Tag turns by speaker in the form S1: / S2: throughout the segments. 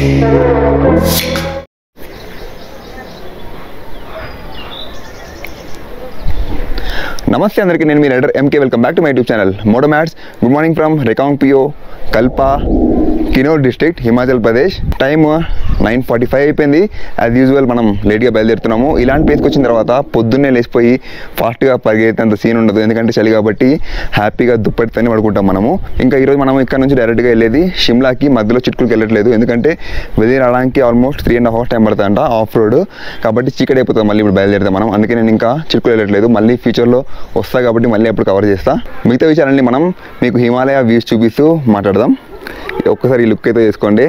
S1: నమస్తే అందరికీ, నేను మీ rider MK. Welcome back to my YouTube channel Motomats. Good morning from Reckong Peo, Kalpa, Kinnaur district, Himachal Pradesh. Time 9:45 అయిపోయింది. యాజ్ యూజువల్ మనం లేట్గా బయలుదేరుతున్నాము. ఇలాంటి ప్లేస్కి వచ్చిన తర్వాత పొద్దున్నే లేచిపోయి ఫాస్ట్గా పరిగెత్తేంత సీన్ ఉండదు, ఎందుకంటే చలి కాబట్టి హ్యాపీగా దుప్పటితోనే పడుకుంటాం మనము. ఇంకా ఈరోజు మనం ఇక్కడ నుంచి డైరెక్ట్గా వెళ్ళేది షిమ్లాకి. మధ్యలో చిట్కులకి వెళ్ళట్లేదు, ఎందుకంటే వెళ్లి రావడానికి ఆల్మోస్ట్ 3.5 hours టైం పడుతుందంట ఆఫ్ రోడ్ కాబట్టి. చీకటి అయిపోతుంది మళ్ళీ ఇప్పుడు బయలుదేరుతాం మనం. అందుకే నేను ఇంకా చిట్కులు వెళ్ళట్లేదు. మళ్ళీ ఫ్యూచర్లో వస్తా కాబట్టి మళ్ళీ అప్పుడు కవర్ చేస్తా. మిగతా విషయాలన్నీ మనం మీకు హిమాలయ వ్యూస్ చూపిస్తూ మాట్లాడదాం. ఒక్కసారి ఈ లుక్ అయితే చేసుకోండి.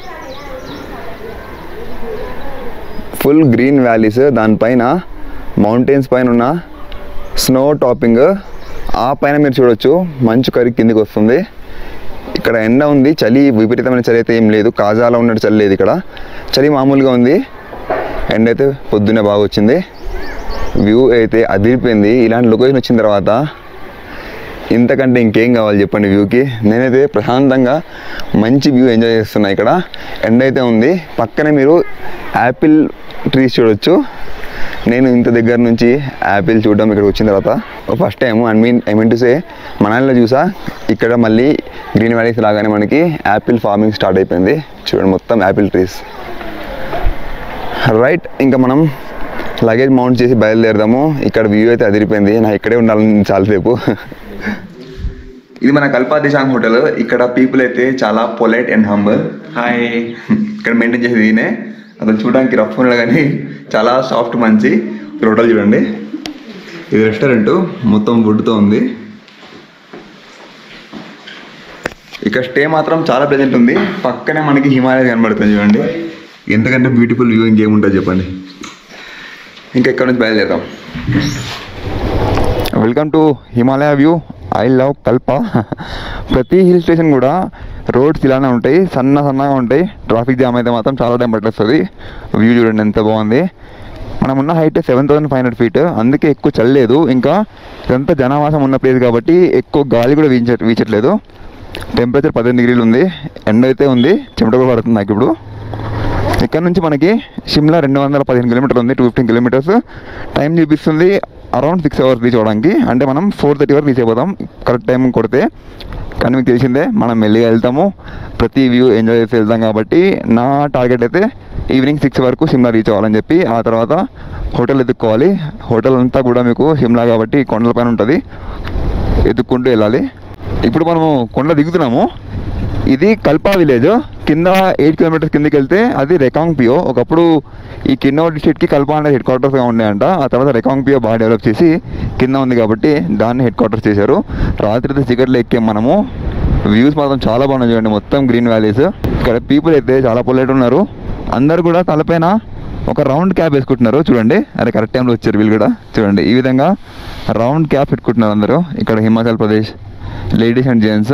S1: ఫుల్ గ్రీన్ వ్యాలీస్, దానిపైన మౌంటైన్స్ పైన ఉన్న స్నో టాపింగ్, ఆ పైన మీరు చూడొచ్చు మంచు కరి కిందికి వస్తుంది. ఇక్కడ ఎండ ఉంది, చలి విపరీతమైన చలి అయితే ఏం లేదు, కాజాలో ఉన్నట్టు చలి లేదు. ఇక్కడ చలి మామూలుగా ఉంది, ఎండ అయితే పొద్దున్నే బాగా వచ్చింది. వ్యూ అయితే అదిరిపోయింది. ఇలాంటి లొకేషన్ వచ్చిన తర్వాత ఇంతకంటే ఇంకేం కావాలి చెప్పండి వ్యూకి. నేనైతే ప్రశాంతంగా మంచి వ్యూ ఎంజాయ్ చేస్తున్నా. ఇక్కడ ఎండ అయితే ఉంది, పక్కనే మీరు యాపిల్ ట్రీస్ చూడొచ్చు. నేను ఇంత దగ్గర నుంచి యాపిల్ చూడడం ఇక్కడికి వచ్చిన తర్వాత first time. I mean to say మనాలిలో చూసా, ఇక్కడ మళ్ళీ గ్రీన్ వ్యాలీస్ లాగానే మనకి యాపిల్ ఫార్మింగ్ స్టార్ట్ అయిపోయింది. చూడండి మొత్తం యాపిల్ ట్రీస్. రైట్, ఇంకా మనం లగేజ్ మౌంట్ చేసి బయలుదేరదాము. ఇక్కడ వ్యూ అయితే అదిరిపోయింది. నా ఇక్కడే ఉండాలని చాలాసేపు. ఇది మన కల్పా దిశాంగ్ హోటల్. ఇక్కడ పీపుల్ అయితే చాలా పొలైట్ అండ్ హంబుల్. హాయ్. ఇక్కడ మెయింటైన్ చేసేది ఈయనే. అతను చూడడానికి రఫ్ ఉన్నాడు కానీ చాలా సాఫ్ట్ మంచి. హోటల్ చూడండి, ఇది రెస్టారెంట్, మొత్తం వుడ్తో ఉంది. ఇక్కడ స్టే మాత్రం చాలా ప్లెజెంట్ ఉంది. పక్కనే మనకి హిమాలయ కనబడుతుంది చూడండి. ఎంతకంటే బ్యూటిఫుల్ వ్యూ ఇంకేముంటుంది చెప్పండి. ఇంకా ఇక్కడ నుంచి బయలుదేరుతాం. Welcome to Himalaya view. I love Kalpa. ప్రతి హిల్ స్టేషన్ కూడా రోడ్స్ ఇలానే ఉంటాయి, సన్నగా ఉంటాయి. ట్రాఫిక్ జామ్ అయితే మాత్రం చాలా టైం పట్టేస్తుంది. వ్యూ చూడండి ఎంత బాగుంది. మనం ఉన్న హైట్ 7,500 feet, అందుకే ఎక్కువ చల్లలేదు. ఇంకా ఇదంతా జనావాసం ఉన్న ప్లేస్ కాబట్టి ఎక్కువ గాలి కూడా వీచట్లేదు. టెంపరేచర్ 18 degrees ఉంది. ఎండ అయితే ఉంది, చెమట కూడా పడుతుంది నాకు ఇప్పుడు. ఇక్కడ నుంచి మనకి షిమ్లా 215 kilometers ఉంది, 215 kilometers. టైం చూపిస్తుంది అరౌండ్ 6 hours రీచ్ అవ్వడానికి. అంటే మనం 4:30 వరకు రీచ్ అయిపోతాం కరెక్ట్ టైం కొడితే. కానీ మీకు తెలిసిందే మనం మెల్లిగా వెళ్తాము, ప్రతి వ్యూ ఎంజాయ్ చేసి వెళ్తాం కాబట్టి. నా టార్గెట్ అయితే ఈవినింగ్ 6 వరకు షిమ్లా రీచ్ అవ్వాలని చెప్పి. ఆ తర్వాత హోటల్ ఎత్తుక్కోవాలి. హోటల్ అంతా కూడా మీకు షిమ్లా కాబట్టి కొండల పైన ఉంటుంది, ఎత్తుక్కుంటూ వెళ్ళాలి. ఇప్పుడు మనము కొండ దిగుతున్నాము. ఇది కల్పా విలేజ్. కింద 8 kilometers కిందకి వెళ్తే అది రెకాంగ్ పియో. ఒకప్పుడు ఈ కిన్నౌర్ డిస్ట్రిక్ట్కి కల్పా అనేది హెడ్ క్వార్టర్స్గా ఉన్నాయంట. ఆ తర్వాత రెకాంగ్ పియో బాగా డెవలప్ చేసి కింద ఉంది కాబట్టి దాన్ని హెడ్ క్వార్టర్స్ చేశారు. రాత్రి చీకట్లో ఎక్కాం మనము. వ్యూస్ మాత్రం చాలా బాగున్నాయి చూడండి, మొత్తం గ్రీన్ వ్యాలీస్. ఇక్కడ పీపుల్ అయితే చాలా పొలైట్ ఉన్నారు. అందరు కూడా తలపైన ఒక రౌండ్ క్యాప్ వేసుకుంటున్నారు చూడండి. అరే కరెక్ట్ టైంలో వచ్చారు వీళ్ళు కూడా. చూడండి ఈ విధంగా రౌండ్ క్యాప్ పెట్టుకుంటున్నారు అందరూ. ఇక్కడ Himachal Pradesh ladies and gents,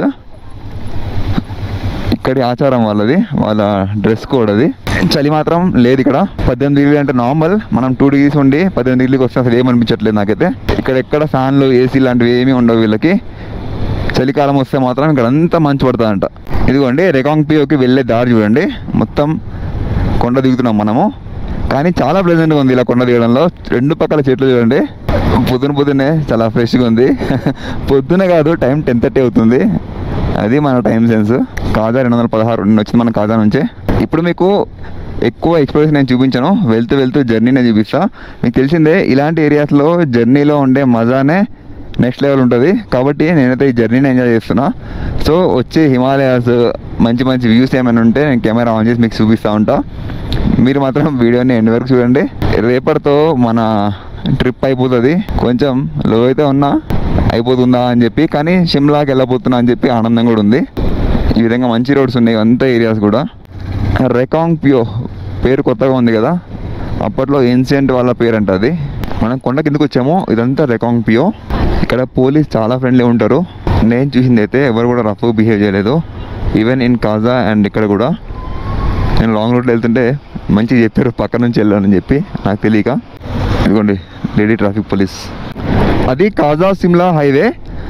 S1: ఇక్కడి ఆచారం వాళ్ళది, వాళ్ళ డ్రెస్ కోడ్ అది. చలి మాత్రం లేదు ఇక్కడ. 18 degrees అంటే నార్మల్. మనం 2 degrees ఉండి 18 degrees వస్తే అసలు ఏమనిపించట్లేదు నాకైతే. ఇక్కడ ఎక్కడ ఫ్యాన్లు, ఏసీ లాంటివి ఏమీ ఉండవు వీళ్ళకి. చలికాలం వస్తే మాత్రం ఇక్కడ అంతా మంచు పడుతుందంట. ఇదిగోండి రెకాంగ్ పియోకి వెళ్ళే దారి చూడండి. మొత్తం కొండ దిగుతున్నాం మనము, కానీ చాలా ప్లెజెంట్గా ఉంది ఇలా కొండ దిగడంలో. 2 పక్కల చెట్లు చూడండి. పొద్దున్నే చాలా ఫ్రెష్గా ఉంది. పొద్దునే కాదు, టైం 10:30 అవుతుంది. అది మన టైం సెన్స్. కాజా 216 వచ్చింది మన కాజా నుంచే. ఇప్పుడు మీకు ఎక్కువ ఎక్స్ప్లోరేషన్ నేను చూపించాను, వెళ్తూ జర్నీ నేను చూపిస్తా. మీకు తెలిసిందే ఇలాంటి ఏరియాస్లో జర్నీలో ఉండే మజానే నెక్స్ట్ లెవెల్ ఉంటుంది. కాబట్టి నేనైతే ఈ జర్నీని ఎంజాయ్ చేస్తున్నా. సో వచ్చే హిమాలయాస్ మంచి వ్యూస్ ఏమైనా ఉంటే నేను కెమెరా ఆన్ చేసి మీకు చూపిస్తూ ఉంటా. మీరు మాత్రం వీడియోని ఎండ్ వరకు చూడండి. రేపటితో మన ట్రిప్ అయిపోతుంది. కొంచెం లో అయితే ఉన్నా అయిపోతుందా అని చెప్పి, కానీ షిమ్లాకి వెళ్ళబోతున్నా అని చెప్పి ఆనందం కూడా ఉంది. ఈ విధంగా మంచి రోడ్స్ ఉన్నాయి అంతా ఏరియాస్ కూడా. రెకాంగ్ పియో పేరు కొత్తగా ఉంది కదా, అప్పట్లో ఏన్షియంట్ వాళ్ళ పేరు అంట అది. మనం కొండ కిందకు వచ్చాము. ఇదంతా రెకాంగ్ పియో. ఇక్కడ పోలీస్ చాలా ఫ్రెండ్లీ ఉంటారు. నేను చూసింది అయితే ఎవరు కూడా రఫ్ బిహేవ్ చేయలేదు, ఈవెన్ ఇన్ కాజా అండ్ ఇక్కడ కూడా. నేను లాంగ్ రూట్లో వెళ్తుంటే మంచిగా చెప్పారు పక్క నుంచి వెళ్ళానని చెప్పి, నాకు తెలియక. ఇదిగోండి లేడీ ట్రాఫిక్ పోలీస్. అది కాజా సిమ్లా హైవే.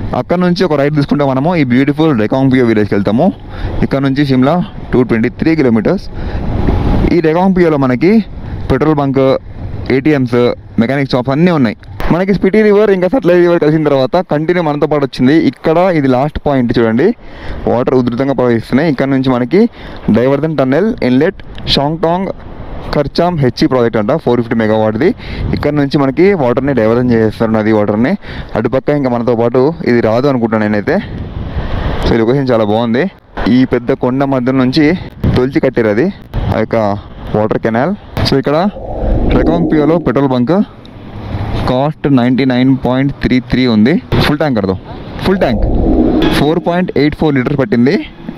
S1: అక్కడ నుంచి ఒక రైడ్ తీసుకుంటే మనము ఈ బ్యూటిఫుల్ రెకాంపియో విలేజ్కి వెళ్తాము. ఇక్కడ నుంచి సిమ్లా 223 కిలోమీటర్స్. ఈ రెకాంపియోలో మనకి petrol bunk, ATMs, mechanic shops అన్నీ ఉన్నాయి. మనకి స్పిటి రివర్ ఇంకా సట్లెజ్ రివర్ కలిసిన తర్వాత కంటిన్యూ మనతో పాటు వచ్చింది. ఇక్కడ ఇది లాస్ట్ పాయింట్ చూడండి, వాటర్ ఉధృతంగా ప్రవహిస్తున్నాయి. ఇక్కడ నుంచి మనకి diversion tunnel, inlet, Shongtong Karcham HE project అంట, 450 మెగావాట్ది. ఇక్కడ నుంచి మనకి వాటర్ని డైవర్జన్ చేస్తారు, నది వాటర్ని. అటుపక్క ఇంకా మనతో పాటు ఇది రాదు అనుకుంటాను నేనైతే. సో ఈ లొకేషన్ చాలా బాగుంది. ఈ పెద్ద కొండ మధ్య నుంచి తొలిచి కట్టారు అది, ఆ యొక్క వాటర్ కెనాల్. సో ఇక్కడ రెకాంపియోలో పెట్రోల్ బంక్ కాస్ట్ 99.33 ఉంది. ఫుల్ ట్యాంక్ కడదాం, ఫుల్ ట్యాంక్ 4.84 లీటర్స్ పట్టింది,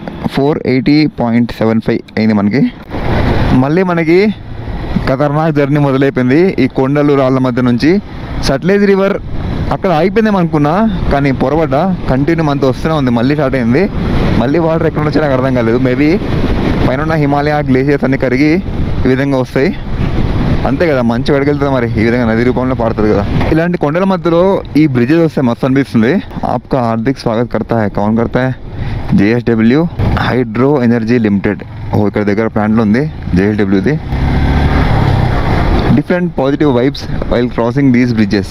S1: 480.75 అయింది మనకి. మళ్ళీ మనకి ఖతర్నాక్ జర్నీ మొదలైపోయింది. ఈ కొండలు రాళ్ళ మధ్య నుంచి సట్లెజ్ రివర్ అక్కడ ఆగిపోయిందేమో అనుకున్నా, కానీ పొరబడ్డా కంటిన్యూ మనతో వస్తూనే ఉంది. మళ్ళీ స్టార్ట్ అయింది. మళ్ళీ వాటర్ ఎక్కడ వచ్చా నాకు అర్థం కాలేదు. మేబీ పైన హిమాలయ గ్లేషియర్స్ అన్ని కరిగి ఈ విధంగా వస్తాయి, అంతే కదా, మంచి వెడకెళ్తుంది మరి. ఈ విధంగా నది రూపంలో పారుతుంది కదా. ఇలాంటి కొండల మధ్యలో ఈ బ్రిడ్జెస్ వస్తే మస్తు అనిపిస్తుంది. ఆప్కా హార్దిక్ స్వాగత్ కర్తా హై, కౌన్ కర్తా హై, JSW హైడ్రో ఎనర్జీ లిమిటెడ్. ఇక్కడ దగ్గర ప్లాంట్లో ఉంది JSWది. Different positive vibes while crossing these bridges.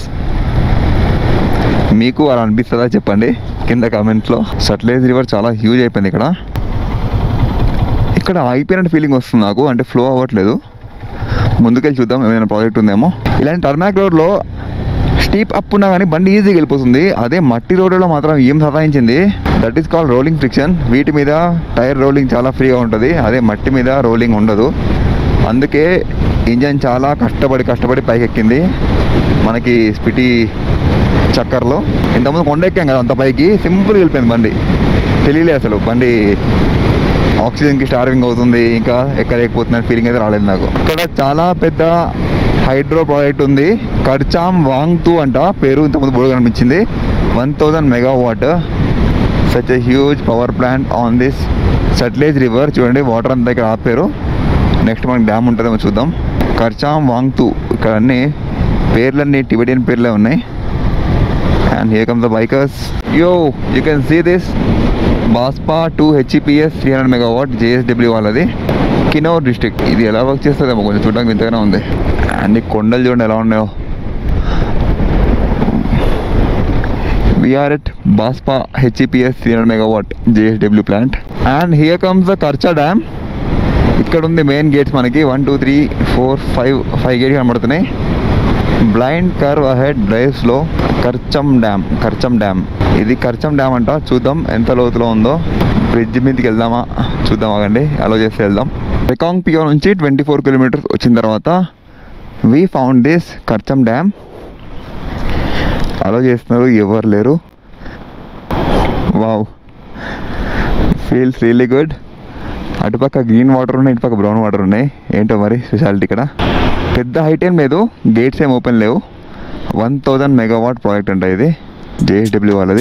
S1: మీకు అలా అనిపిస్తుందా చెప్పండి కింద కామెంట్స్లో. సట్లెజ్ రివర్ చాలా హ్యూజ్ అయిపోయింది ఇక్కడ. ఇక్కడ ఆగిపోయినట్టు ఫీలింగ్ వస్తుంది నాకు, అంటే ఫ్లో అవ్వట్లేదు. ముందుకెళ్ళి చూద్దాం ఏమైనా ప్రాజెక్ట్ ఉందేమో. ఇలాంటి టర్మాక్ రోడ్లో స్టీప్ అప్ ఉన్నా కానీ బండి ఈజీగా వెళ్ళిపోతుంది. అదే మట్టి రోడ్లో మాత్రం ఏం సతాయించింది, that is called rolling friction. వీటి మీద టైర్ రోలింగ్ చాలా ఫ్రీగా ఉంటుంది, అదే మట్టి మీద రోలింగ్ ఉండదు. అందుకే ఇంజన్ చాలా కష్టపడి పైకి ఎక్కింది మనకి స్పిటి చక్కర్లో. ఇంతకుముందు కొండ ఎక్కాం కదా, అంత పైకి సింపుల్గా వెళ్ళిపోయింది బండి, తెలియలే అసలు. బండి ఆక్సిజన్కి స్టార్వింగ్ అవుతుంది, ఇంకా ఎక్కలేకపోతున్న ఫీలింగ్ అయితే రాలేదు నాకు. ఇక్కడ చాలా పెద్ద హైడ్రో ప్రాజెక్ట్ ఉంది, ఖర్చామ్ వాంగ్తూ అంట పేరు, ఇంతకుముందు బోర్డు కనిపించింది. 1000 megawatt, such a huge power plant on this Sutlej river. చూడండి వాటర్ అంతా ఇక్కడ ఆపారు. నెక్స్ట్ మనకి డ్యామ్ ఉంటుందేమో చూద్దాం. ఖర్చామ్ వాంగ్తూ, ఇక్కడ అన్ని పేర్లన్నీ టిబెటియన్ పేర్లే ఉన్నాయి. And here comes the bikers. You can see this Baspa 2 HEPS 300 megawatt JSW వాళ్ళది, కినౌర్ డిస్ట్రిక్ట్. ఇది ఎలా వర్క్ చేస్తుందేమో కొంచెం చూడడానికి వింతగానే ఉంది. అండ్ ఈ కొండలు చూడండి ఎలా ఉన్నాయో. We are at Baspa HEPS 300 megawatt JSW plant. And here comes the Karcham dam. ఇక్కడ ఉంది మెయిన్ గేట్స్ మనకి 1 2 3 4 5 గేట్స్ కనబడుతున్నాయి. Blind curve ahead drive slow. Karcham dam ఇది ఖర్చమ్ డ్యామ్ అంట. చూద్దాం ఎంత లోతులో ఉందో. బ్రిడ్జ్ మీదకి వెళ్దామా చూద్దాం, ఆగండి, అలో చేస్తే వెళ్దాం. రెకాంపియో నుంచి 24 కిలోమీటర్స్ వచ్చిన తర్వాత we found this Karcham dam. Allow చేస్తున్నారు, ఎవరు లేరు. Wow, feels really good. అటుపక్క గ్రీన్ వాటర్ ఉన్నాయి, ఇటుపక్క బ్రౌన్ వాటర్ ఉన్నాయి. ఏంటో మరి స్పెషాలిటీ ఇక్కడ. పెద్ద హైట్ ఏం లేదు, గేట్స్ ఏం ఓపెన్ లేవు. 1000 మెగావాట్ ప్రాజెక్ట్ అంట ఇది, JSW వాళ్ళది.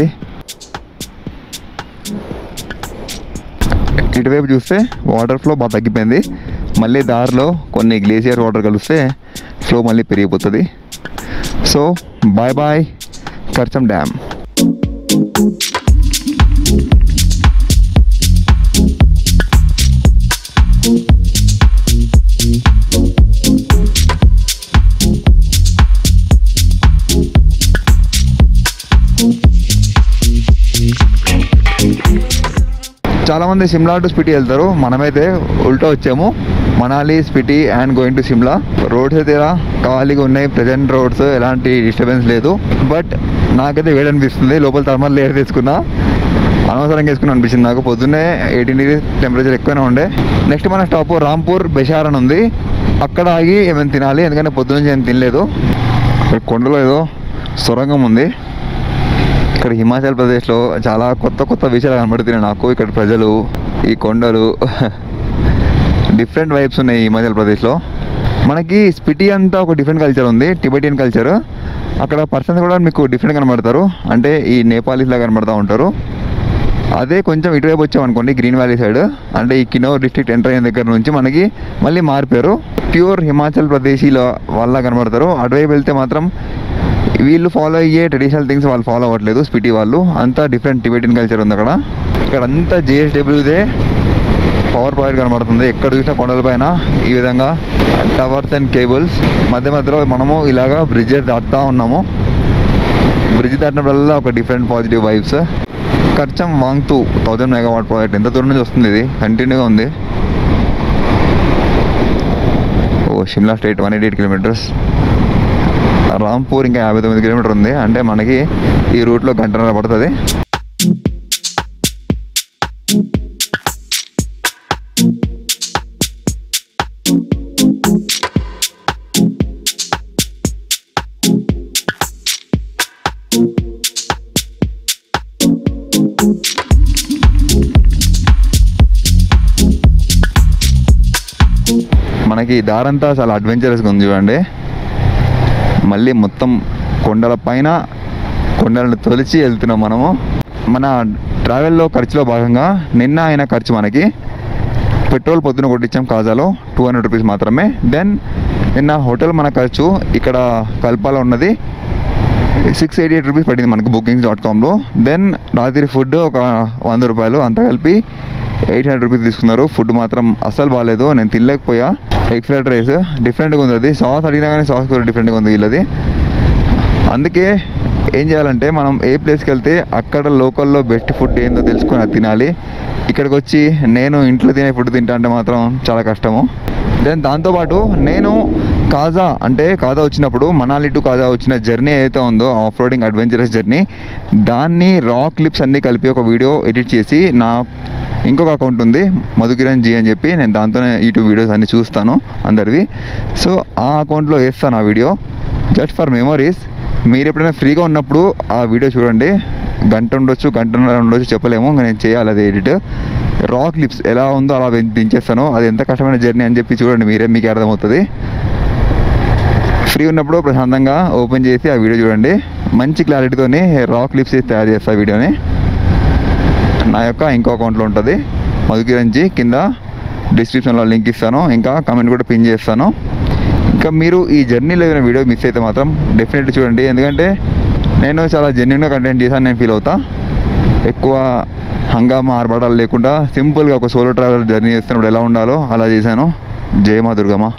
S1: ఇటువైపు చూస్తే వాటర్ ఫ్లో బాగా తగ్గిపోయింది. మళ్ళీ దారిలో కొన్ని గ్లేసియర్ వాటర్ కలిస్తే ఫ్లో మళ్ళీ పెరిగిపోతుంది. So bye bye Karcham dam. చాలామంది సిమ్లా టు స్పిటి వెళ్తారు, మనమైతే ఉల్టా వచ్చాము. Manali, Spiti and going to Simla. Roads అయితే ఇలా ఖాళీగా ఉన్నాయి, ప్రజెంట్ రోడ్స్, ఎలాంటి డిస్టర్బెన్స్ లేదు. బట్ నాకైతే వేడనిపిస్తుంది. లోపల థర్మల్ లేయర్ తీసుకున్నా, అనవసరంగా వేసుకుని అనిపించింది నాకు. పొద్దున్నే 18 డిగ్రీ టెంపరేచర్ ఎక్కువనే ఉండే. నెక్స్ట్ మన స్టాప్ రాంపూర్ బెషార్ అని ఉంది, అక్కడ ఆగి ఏమైనా తినాలి, ఎందుకంటే పొద్దున్న ఏం తినలేదు. ఇక్కడ కొండలో ఏదో సొరంగం ఉంది. ఇక్కడ హిమాచల్ ప్రదేశ్లో చాలా కొత్త విషయాలు కనబడుతున్నాయి నాకు. ఇక్కడ ప్రజలు, ఈ కొండలు, డిఫరెంట్ వైబ్స్ ఉన్నాయి హిమాచల్ ప్రదేశ్లో. మనకి స్పిటి అంతా ఒక డిఫరెంట్ కల్చర్ ఉంది, టిబెటియన్ కల్చర్. అక్కడ పర్సన్స్ కూడా మీకు డిఫరెంట్ కనబడతారు, అంటే ఈ నేపాలీస్లా కనబడుతూ ఉంటారు. అదే కొంచెం ఇటువైపు వచ్చామనుకోండి, గ్రీన్ వ్యాలీ సైడ్, అంటే ఈ కినౌర్ డిస్ట్రిక్ట్ ఎంటర్ అయిన దగ్గర నుంచి మనకి మళ్ళీ మారిపోయారు, ప్యూర్ హిమాచల్ ప్రదేశీల వాళ్ళ కనబడతారు. అటువైపు వెళ్తే మాత్రం వీళ్ళు ఫాలో అయ్యే ట్రెడిషనల్ థింగ్స్ వాళ్ళు ఫాలో అవ్వట్లేదు. స్పిటి వాళ్ళు అంతా డిఫరెంట్ టిబెటియన్ కల్చర్ ఉంది అక్కడ. ఇక్కడ అంతా JSWదే పవర్ పాయింట్ కనబడుతుంది. ఎక్కడ చూసినా కొండలపైన ఈ విధంగా టవర్స్ అండ్ కేబుల్స్. మధ్య మధ్యలో మనము ఇలాగా బ్రిడ్జ్ దాటుతూ ఉన్నాము. బ్రిడ్జ్ దాటినప్పుడల్లా ఒక different positive vibes. Karcham Wangtoo 1000 megawatt project. ఎంత దూరం నుంచి వస్తుంది ఇది, కంటిన్యూగా ఉంది. Shimla state 188 kilometres. రాంపూర్ ఇంకా 59 కిలోమీటర్ ఉంది. అంటే మనకి ఈ రూట్లో గంటన్నర పడుతుంది. మనకి దారంతా చాలా అడ్వెంచరస్గా ఉంది చూడండి. మళ్ళీ మొత్తం కొండల పైన కొండలను తొలిచి వెళ్తున్నాం మనము. మన ట్రావెల్లో ఖర్చులో భాగంగా నిన్న అయిన ఖర్చు మనకి పెట్రోల్ పొద్దున కొట్టించాం కాజాలో 200 రూపీస్ మాత్రమే. దెన్ నిన్న హోటల్ మన ఖర్చు ఇక్కడ కల్పాలో ఉన్నది 688 రూపీస్ పడింది మనకు bookings.comలో. దెన్ రాత్రి ఫుడ్ ఒక 100 రూపాయలు, అంతా కలిపి 800 రూపీస్ తీసుకున్నారు. ఫుడ్ మాత్రం అస్సలు బాగాలేదు, నేను తినలేకపోయా. ఎగ్ ఫ్రైడ్ రైస్ డిఫరెంట్గా ఉంది. అది సాస్ అడిగినా కానీ సాస్ కూడా డిఫరెంట్గా ఉంది వీళ్ళది. అందుకే ఏం చేయాలంటే మనం ఏ ప్లేస్కి వెళ్తే అక్కడ లోకల్లో బెస్ట్ ఫుడ్ ఏందో తెలుసుకొని అది తినాలి. ఇక్కడికి వచ్చి నేను ఇంట్లో తినే ఫుడ్ తింటా అంటే మాత్రం చాలా కష్టము. దెన్ దాంతోపాటు నేను కాజా వచ్చినప్పుడు మనాలి టు కాజా వచ్చిన జర్నీ ఏదైతే ఉందో ఆఫ్ రోడింగ్ అడ్వెంచరస్ జర్నీ, దాన్ని రా క్లిప్స్ అన్నీ కలిపి ఒక వీడియో ఎడిట్ చేసి నా ఇంకొక అకౌంట్ ఉంది మధుకిరణ్ జీ అని చెప్పి, నేను దాంతోనే యూట్యూబ్ వీడియోస్ అన్నీ చూస్తాను అందరివి. సో ఆ అకౌంట్లో వేస్తాను ఆ వీడియో జస్ట్ ఫర్ మెమరీస్. మీరు ఎప్పుడైనా ఫ్రీగా ఉన్నప్పుడు ఆ వీడియో చూడండి. గంట ఉండొచ్చు, గంటన్నర ఉండొచ్చు, చెప్పలేము. నేను చేయాలి అది ఎడిట్. రా క్లిప్స్ ఎలా ఉందో అలా దించేస్తాను. అది ఎంత కష్టమైన జర్నీ అని చెప్పి చూడండి, మీకే అర్థమవుతుంది. ఫ్రీ ఉన్నప్పుడు ప్రశాంతంగా ఓపెన్ చేసి ఆ వీడియో చూడండి. మంచి క్లారిటీతోని రా క్లిప్స్ తయారు చేస్తా వీడియోని. నా యొక్క ఇంకో అకౌంట్లో ఉంటుంది మధుకిరణ్ జీ. కింద డిస్క్రిప్షన్లో లింక్ ఇస్తాను, ఇంకా కామెంట్ కూడా పిన్ చేస్తాను. ఇంకా మీరు ఈ జర్నీలో ఏదైనా వీడియో మిస్ అయితే మాత్రం డెఫినెట్లీ చూడండి. ఎందుకంటే నేను చాలా జెన్యున్గా కంటెంట్ చేశాను నేను ఫీల్ అవుతా. ఎక్కువ హంగామా ఆర్భాటాలు లేకుండా సింపుల్గా ఒక సోలో ట్రావెల్ జర్నీ చేస్తున్నప్పుడు ఎలా ఉండాలో అలా చేశాను. జయ మా దుర్గమ్మ.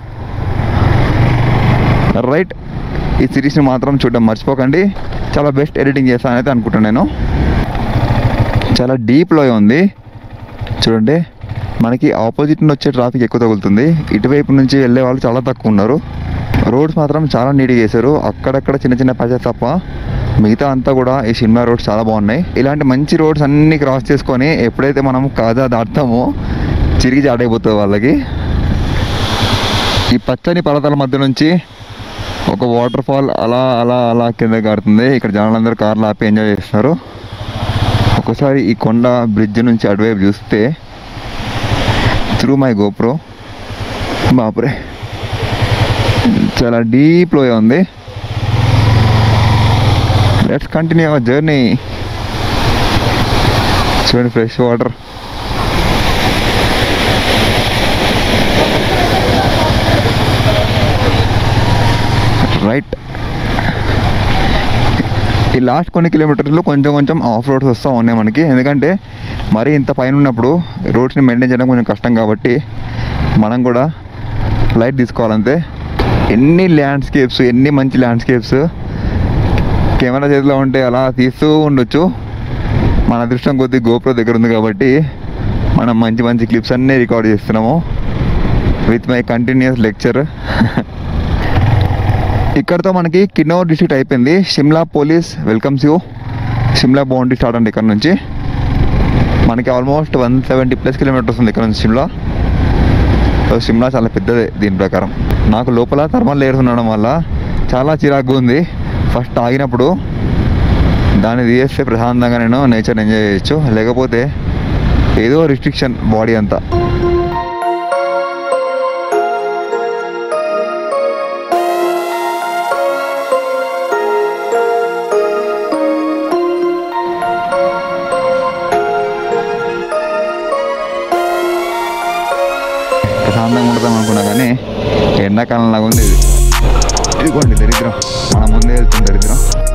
S1: రైట్, ఈ సిరీస్ని మాత్రం చూడడం మర్చిపోకండి. చాలా బెస్ట్ ఎడిటింగ్ చేస్తానని అయితే అనుకుంటాను నేను. చాలా డీప్లో ఉంది చూడండి. మనకి ఆపోజిట్ నుంచి వచ్చే ట్రాఫిక్ ఎక్కువ తగులుతుంది. ఇటువైపు నుంచి వెళ్ళే వాళ్ళు చాలా తక్కువ ఉన్నారు. రోడ్స్ మాత్రం చాలా నీట్గా చేశారు. అక్కడక్కడ చిన్న చిన్న ప్యాచెస్ తప్ప మిగతా అంతా కూడా ఈ షిమ్లా రోడ్స్ చాలా బాగున్నాయి. ఇలాంటి మంచి రోడ్స్ అన్నీ క్రాస్ చేసుకొని ఎప్పుడైతే మనం కాజా దాటుతామో చిరిగి చాటైపోతుంది వాళ్ళకి. ఈ పచ్చని పర్వతాల మధ్య నుంచి ఒక వాటర్ ఫాల్ అలా అలా అలా కింద కారుతుంది. ఇక్కడ జనాలందరూ కార్లు ఆపి ఎంజాయ్ చేస్తున్నారు. ఒకసారి ఈ కొండ బ్రిడ్జ్ నుంచి అటువైపు చూస్తే త్రూ మై గోప్రో బాపురే చాలా డీప్లో ఉంది. Let's continue our journey. చూడండి ఫ్రెష్ వాటర్. రైట్, ఈ లాస్ట్ కొన్ని కిలోమీటర్లు కొంచెం కొంచెం ఆఫ్ రోడ్స్ వస్తూ ఉన్నాయి మనకి. ఎందుకంటే మరీ ఇంత పైన ఉన్నప్పుడు రోడ్స్ని మెయింటైన్ చేయడం కొంచెం కష్టం కాబట్టి మనం కూడా లైట్ తీసుకోవాలంతే. ఎన్ని ల్యాండ్స్కేప్స్, ఎన్ని మంచి ల్యాండ్స్కేప్స్ కెమెరా చేతిలో ఉంటే అలా తీస్తూ ఉండొచ్చు. మన అదృష్టం కొద్దీ గోప్రో దగ్గర ఉంది కాబట్టి మనం మంచి మంచి క్లిప్స్ అన్నీ రికార్డ్ చేస్తున్నాము విత్ మై కంటిన్యూస్ లెక్చర్. ఇక్కడతో మనకి కిన్నౌర్ డిస్ట్రిక్ట్ అయిపోయింది. Shimla police welcomes you. Shimla boundary start అండి ఇక్కడ నుంచి. మనకి ఆల్మోస్ట్ 170+ కిలోమీటర్స్ ఉంది ఇక్కడ నుంచి షిమ్లా. షిమ్లా చాలా పెద్దదే దీని ప్రకారం. నాకు లోపల థర్మల్ లేయర్స్ ఉండడం వల్ల చాలా చిరాకుగా ఉంది. ఫస్ట్ ఆగినప్పుడు దాన్ని తీసేస్తే ప్రశాంతంగా నేను నేచర్ ఎంజాయ్ చేయొచ్చు. లేకపోతే ఏదో రిస్ట్రిక్షన్ బాడీ అంతా. ప్రశాంతంగా ఉండదాం అనుకున్నా కానీ ఎండాకాలం లాగా ఉంది ఇది. ఇదిగోండి దరిద్రం, మన ముందే వెళ్తుంది దరిద్రం.